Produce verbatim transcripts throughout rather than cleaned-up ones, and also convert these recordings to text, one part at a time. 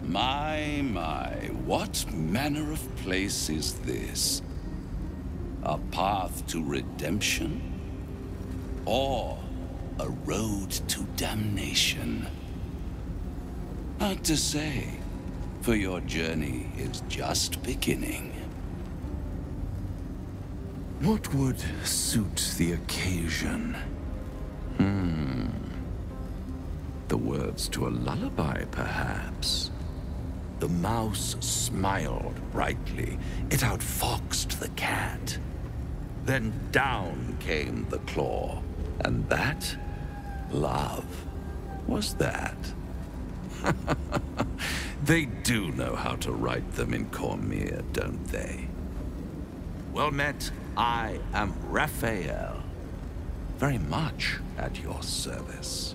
My, my, what manner of place is this? A path to redemption? Or a road to damnation? Hard to say, for your journey is just beginning. What would suit the occasion? Hmm. The words to a lullaby, perhaps. The mouse smiled brightly. It outfoxed the cat. Then down came the claw. And that, love, was that. They do know how to write them in Cormyr, don't they? Well met, I am Raphael. Very much at your service.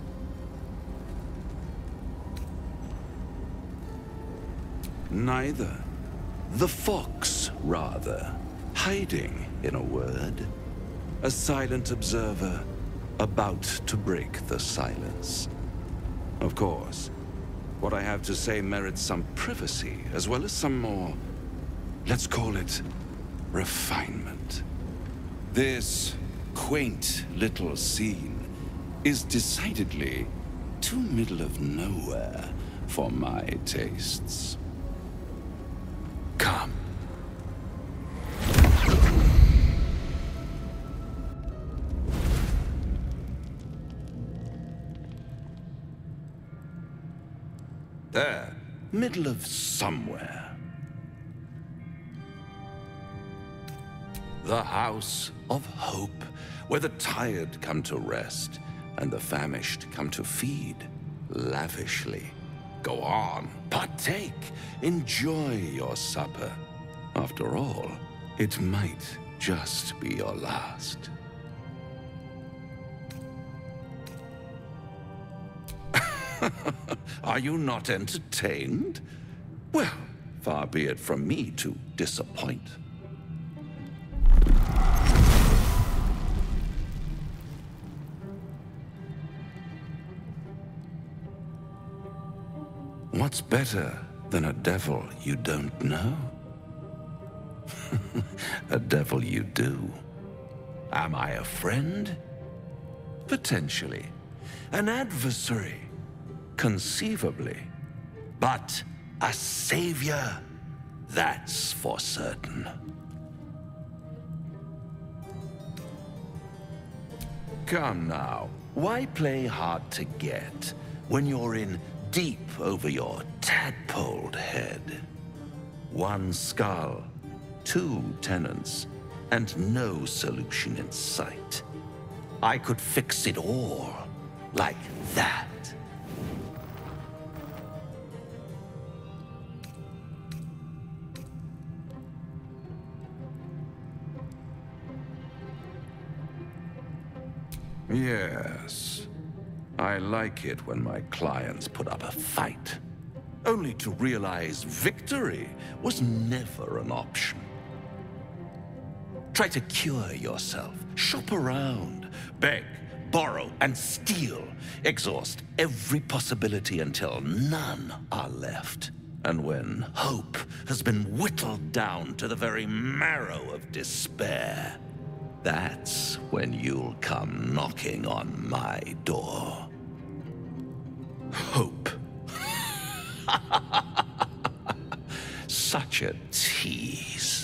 Neither. The fox, rather. Hiding, in a word. A silent observer, about to break the silence. Of course, what I have to say merits some privacy, as well as some more, let's call it, refinement. This quaint little scene is decidedly too middle of nowhere for my tastes. Come. There, middle of somewhere. The House of Hope, where the tired come to rest and the famished come to feed lavishly. Go on, partake, enjoy your supper. After all, it might just be your last. Are you not entertained? Well, far be it from me to disappoint. What's better than a devil you don't know? A devil you do. Am I a friend? Potentially. An adversary? Conceivably. But a savior? That's for certain. Come now, why play hard to get when you're in deep over your tadpoled head? One skull, two tenants, and no solution in sight. I could fix it all, like that. Yes. I like it when my clients put up a fight, only to realize victory was never an option. Try to cure yourself, shop around, beg, borrow, and steal. Exhaust every possibility until none are left. And when hope has been whittled down to the very marrow of despair, that's when you'll come knocking on my door. Hope. Such a tease.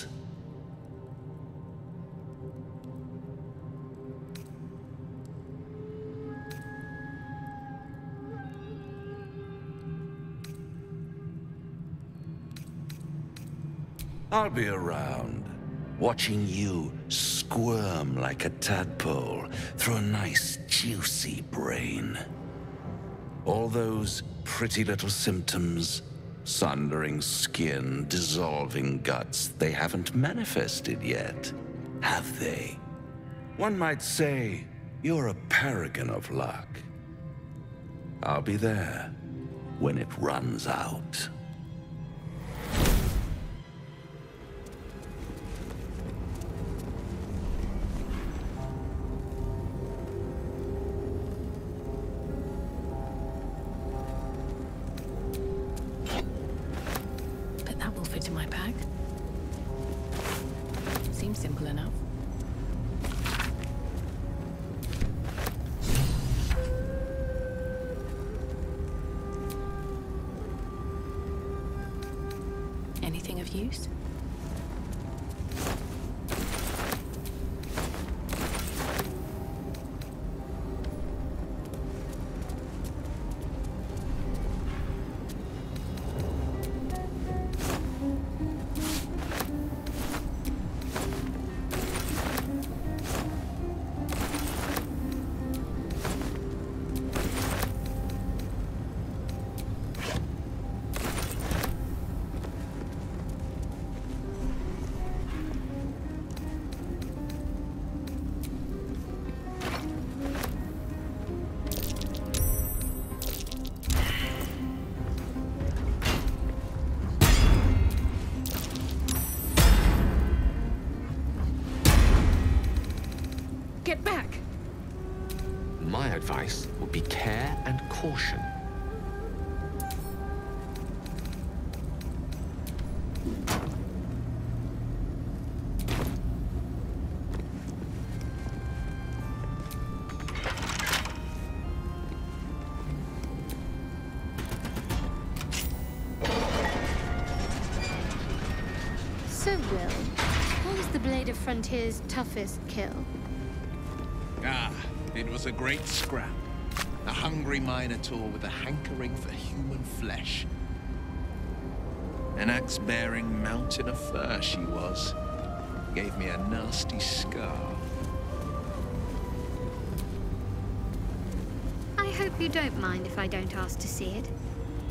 I'll be around, watching you squirm like a tadpole through a nice, juicy brain. All those pretty little symptoms, sundering skin, dissolving guts, they haven't manifested yet, have they? One might say you're a paragon of luck. I'll be there when it runs out. my pack. Seems simple enough. Anything of use? Get back! My advice would be care and caution. So, Will, what was the Blade of Frontier's toughest kill? Ah, it was a great scrap. A hungry Minotaur with a hankering for human flesh. An axe-bearing mountain of fur she was. Gave me a nasty scar. I hope you don't mind if I don't ask to see it.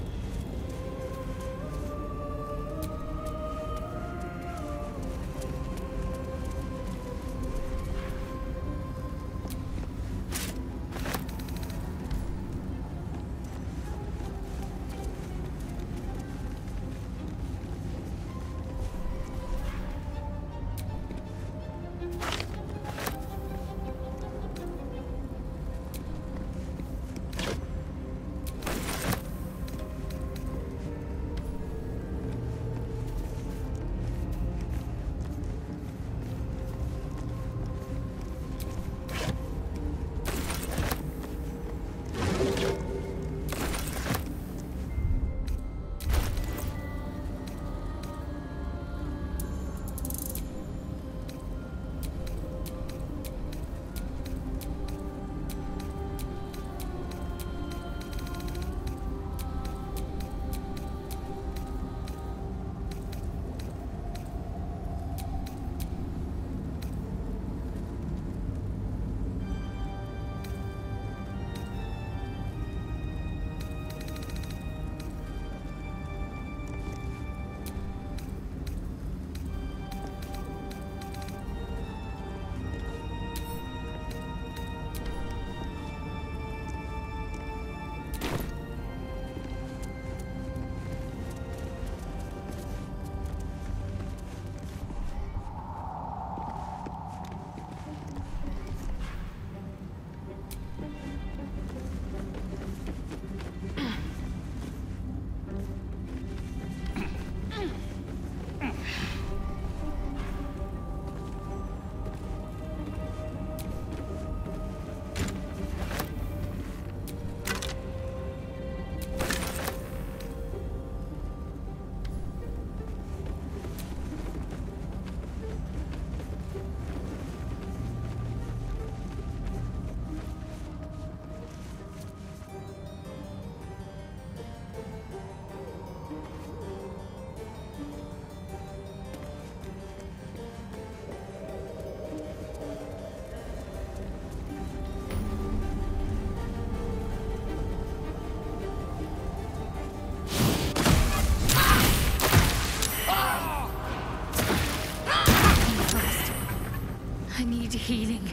Healing.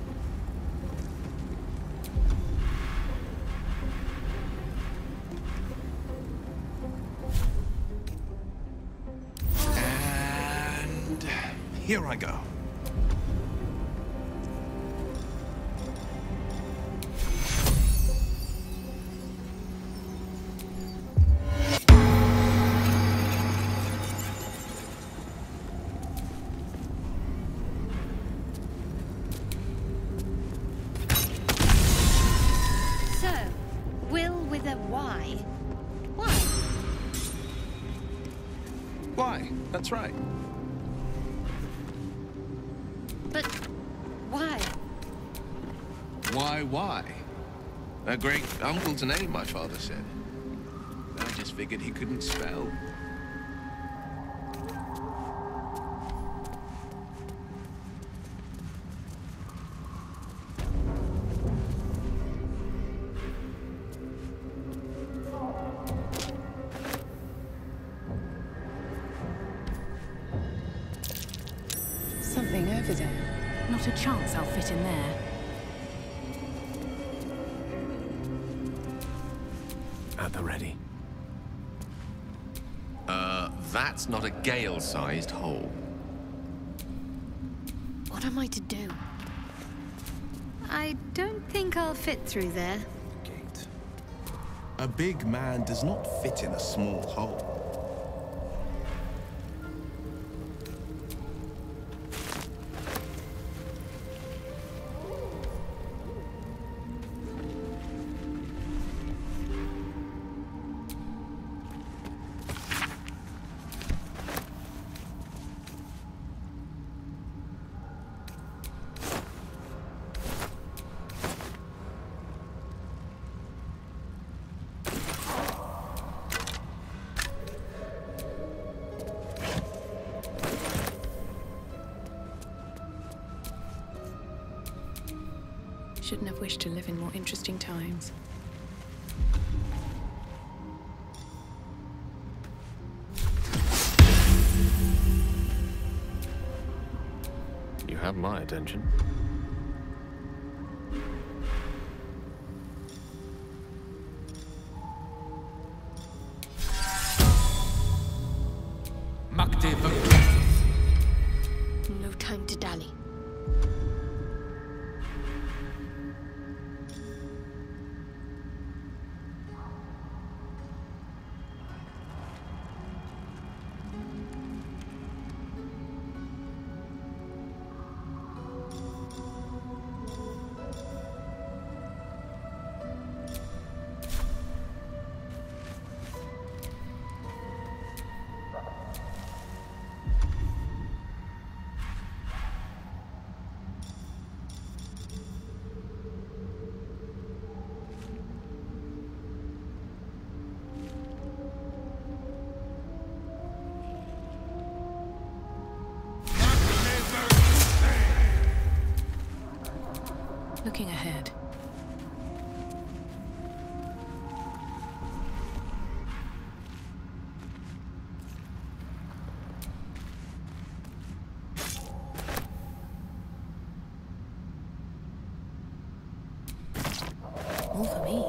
And here I go. Why? That's right. But why? Why, why? A great uncle's name, my father said. I just figured he couldn't spell. Something over there. Not a chance I'll fit in there. At the ready. Uh, that's not a Gale-sized hole. What am I to do? I don't think I'll fit through there. Gate. A big man does not fit in a small hole. Shouldn't have wished to live in more interesting times. You have my attention. No time to dally. Looking ahead. All for me.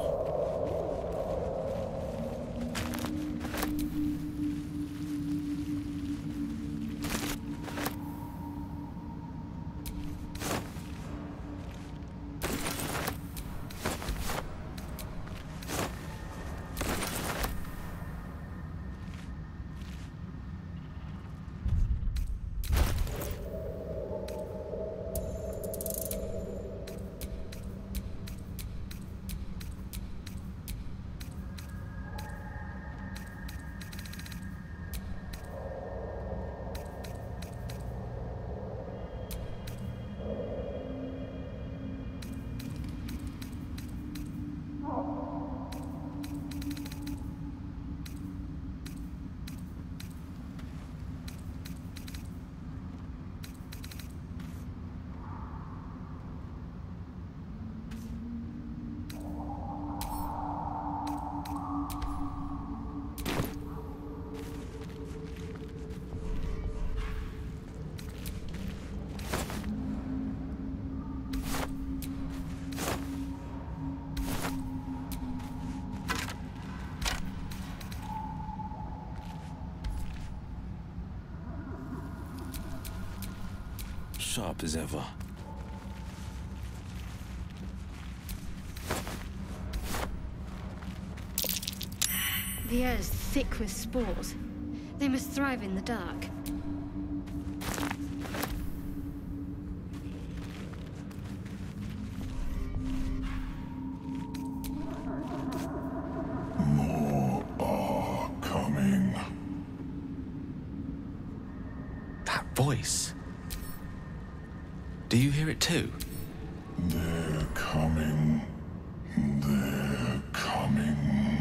Sharp as ever. The air is thick with spores. They must thrive in the dark. More are coming. voice. Do you hear it too? They're coming. They're coming.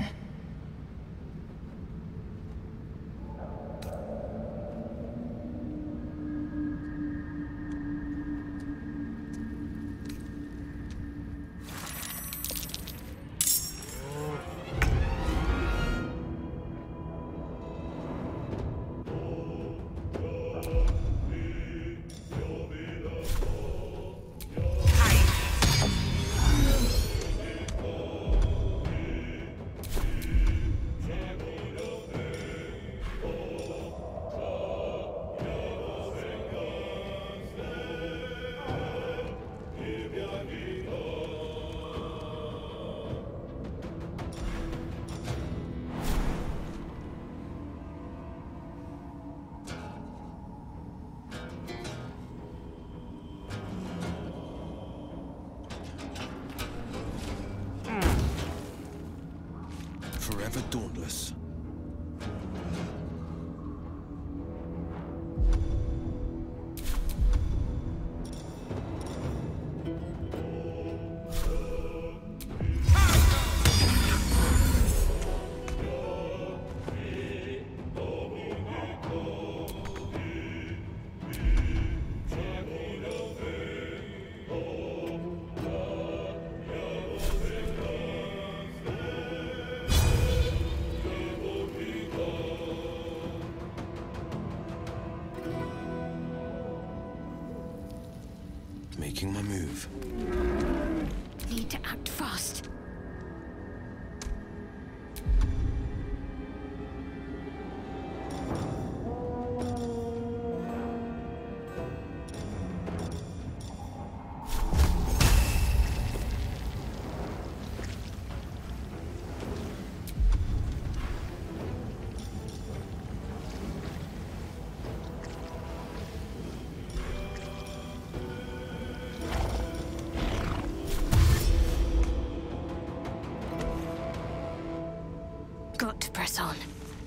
Forever dauntless. Making my move. Need to act fast. Got to press on.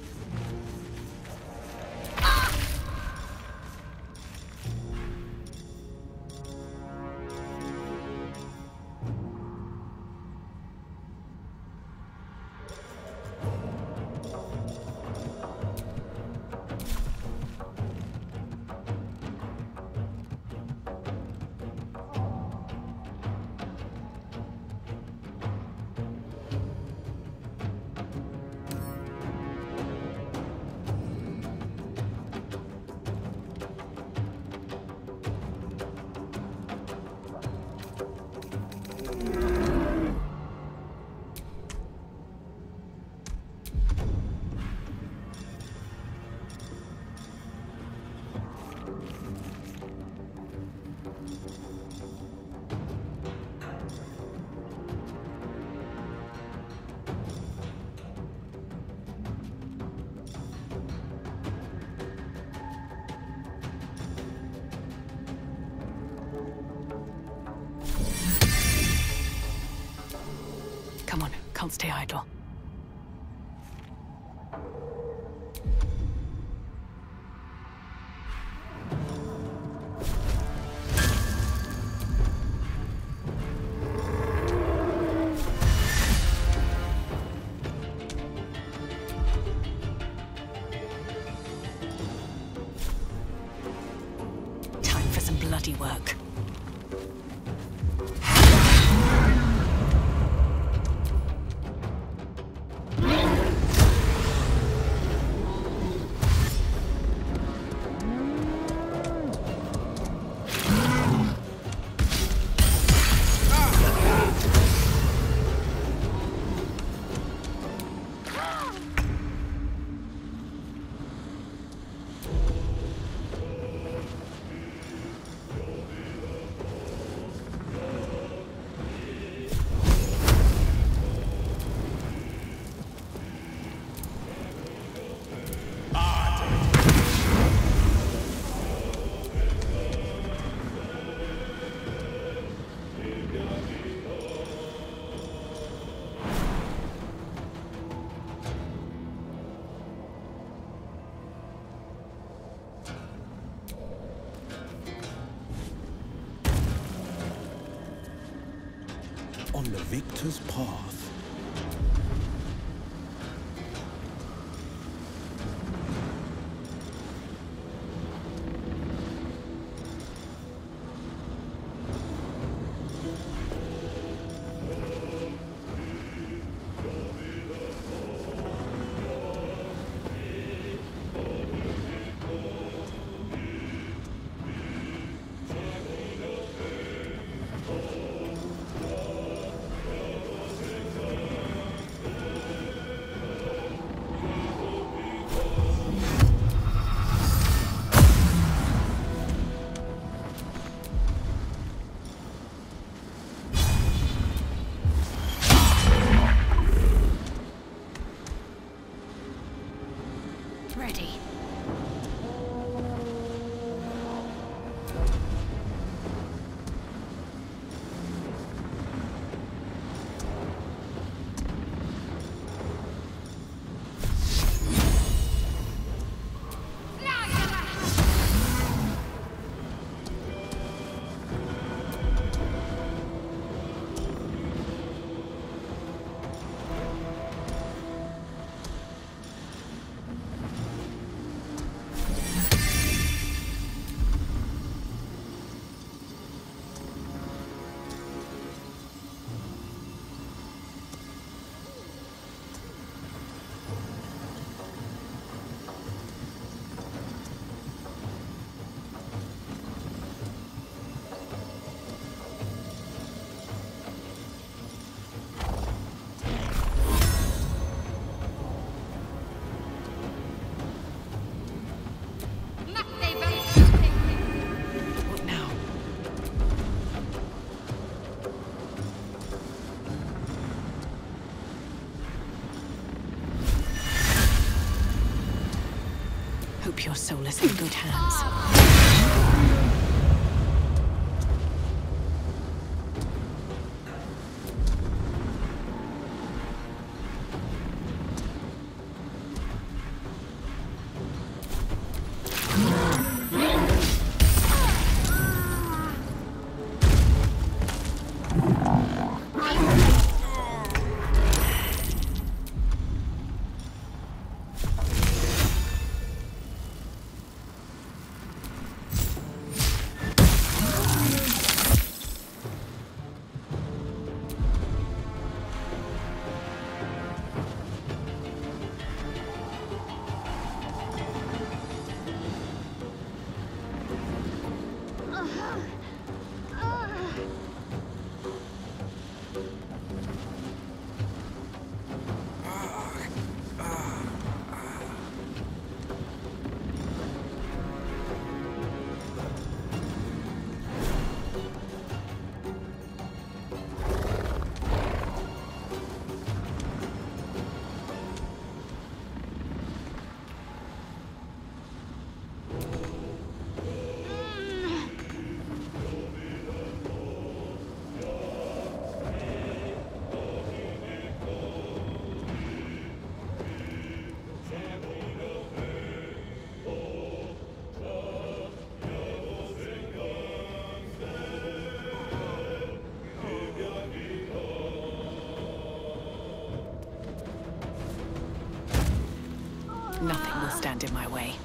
Come on, can't stay idle. Time for some bloody work. the victor's path. Ready. What now? Hope your soul is in good hands. Nothing will stand in my way.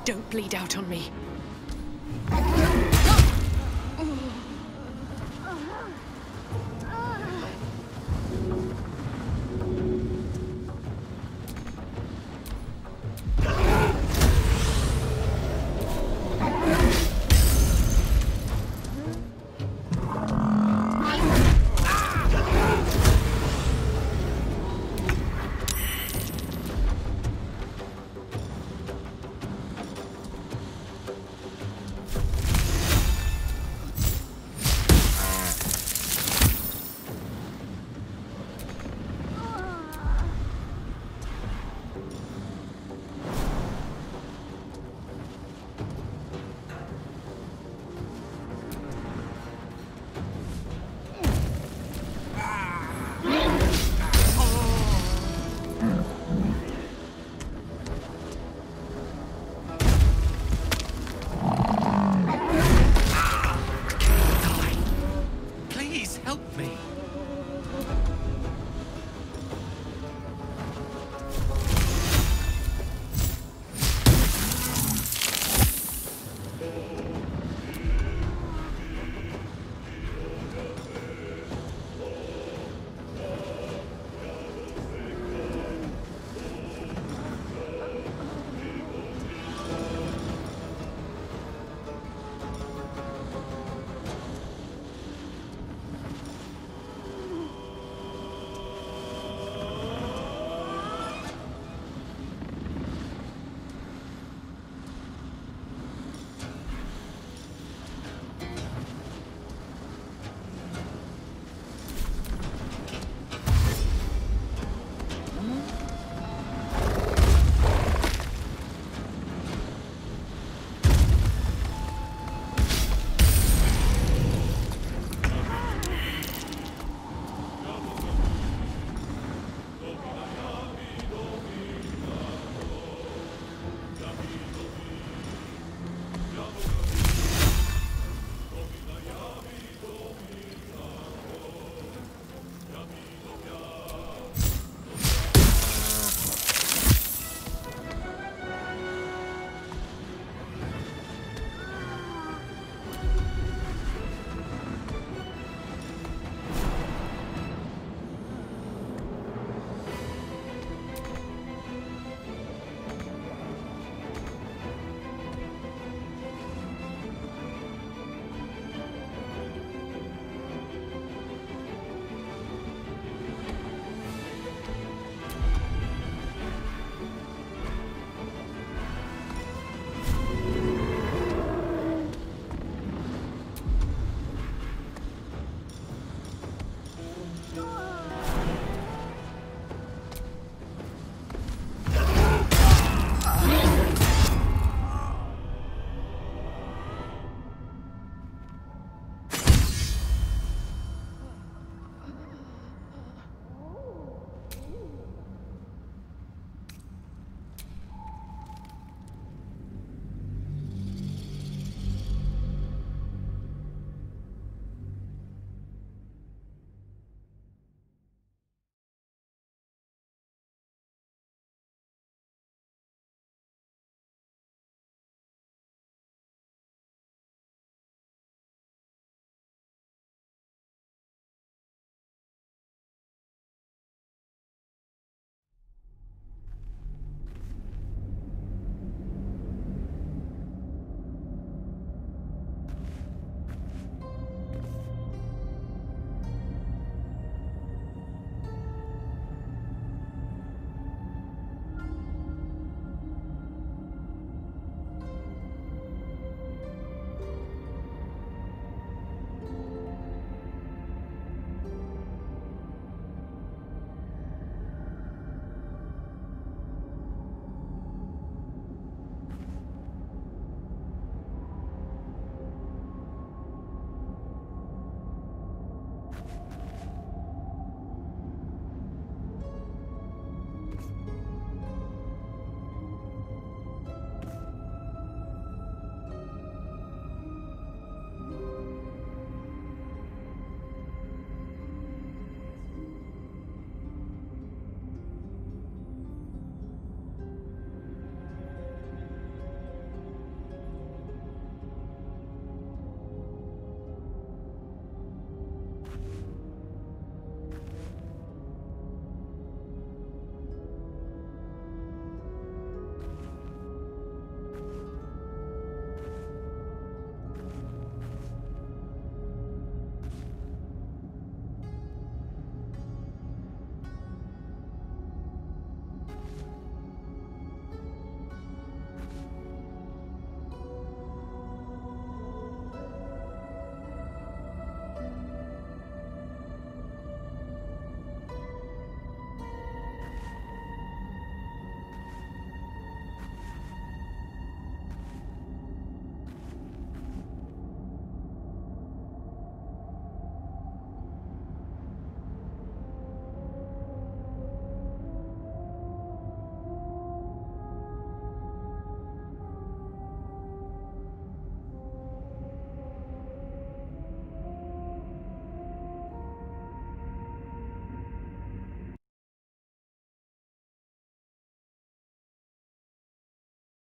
Don't bleed out on me.